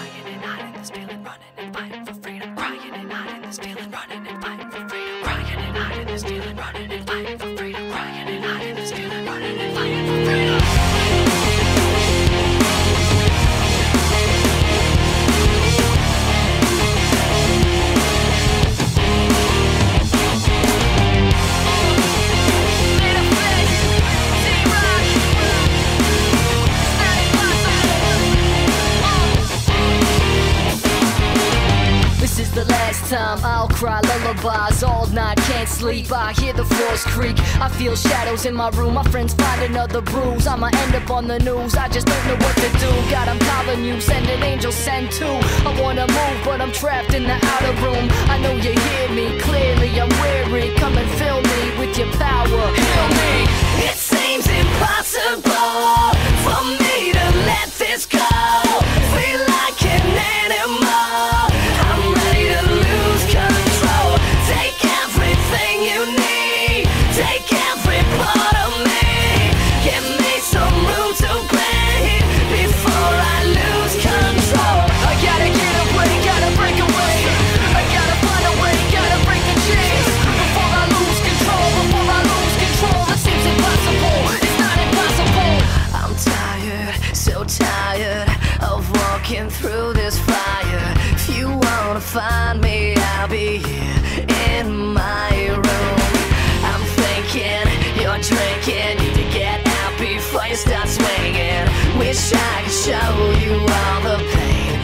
crying and hiding and stealing, running and fighting for freedom. Crying and hiding and stealing, running and fighting for freedom. Crying and hiding and stealing, running and fighting for freedom. Crying and hiding and stealing, running and fighting for freedom. This is the last time I'll cry lullabies all night, can't sleep, I hear the floors creak. I feel shadows in my room, my friends find another bruise. I'ma end up on the news, I just don't know what to do. God, I'm calling you, send an angel, send two. I wanna move, but I'm trapped in the outer room. I know you hear me clearly, I'm weary. Come and fill me with your power, heal me. It seems impossible for me to let this go. Feel like an animal, I'm ready to lose control. Take everything you need, take every part of me. Give me some room to breathe before I lose control. I gotta get away, gotta break away. I gotta find a way, gotta break the chains before I lose control, before I lose control. It seems impossible, it's not impossible. I'm tired, so tired of walking through this fire. If you wanna find me, I'll be here in my room. I'm thinking, you're drinking, need to get out before you start swinging. Wish I could show you all the pain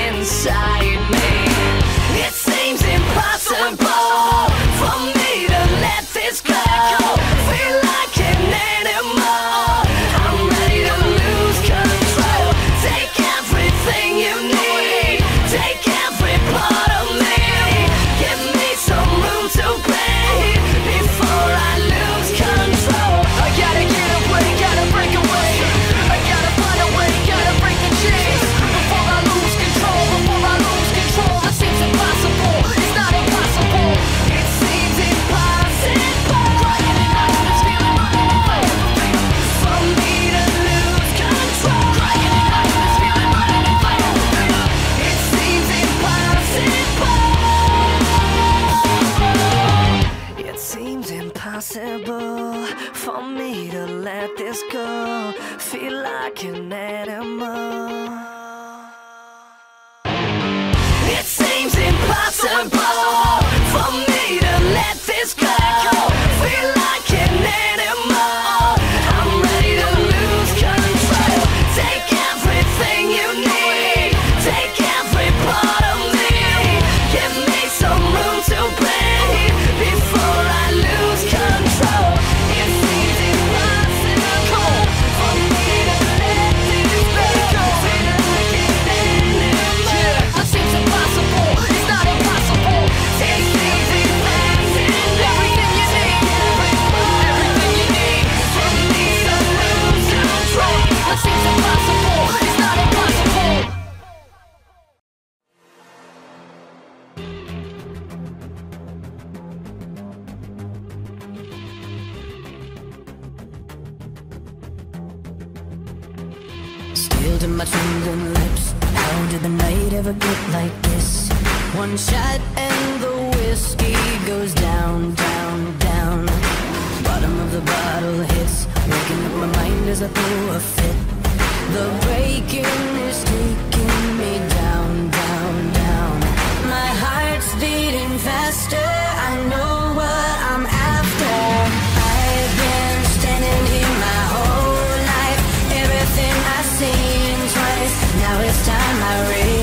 inside me. It seems impossible for me to let this go. Feel like an animal, I'm ready to lose control. Take everything you need, take every part of me. Give me some room to breathe before I lose control. I gotta get away, gotta break away. I gotta find a way, gotta break the chains before I lose control, before I lose control. It seems impossible, it's not impossible. It seems impossible. Crying and hiding and stealing, running and fighting for freedom. For me to lose control. Crying and hiding and stealing, running and fighting for freedom. It seems impossible. It seems impossible for me to let this go. Feel like an animal. It seems impossible for me to let this go. Feel like an animal, I'm ready to lose control. Take everything you need, take every part of me. Give me some room to breathe before I lose control. It seems impossible for me to let this go. Feel like an animal. It seems impossible, it's not impossible. It seems impossible. Everything you need, everything you need for me to lose control. It seems impossible, it's not impossible. Still to my trembling lips. How did the night ever get like this? One shot and the whiskey goes down, down, down. Bottom of the bottle hits, waking up my mind as I throw a fit. The breaking is taking me down, down, down. My heart's beating faster, I know what I'm after. I've been standing here my whole life, everything I've seen twice. Now it's time I raise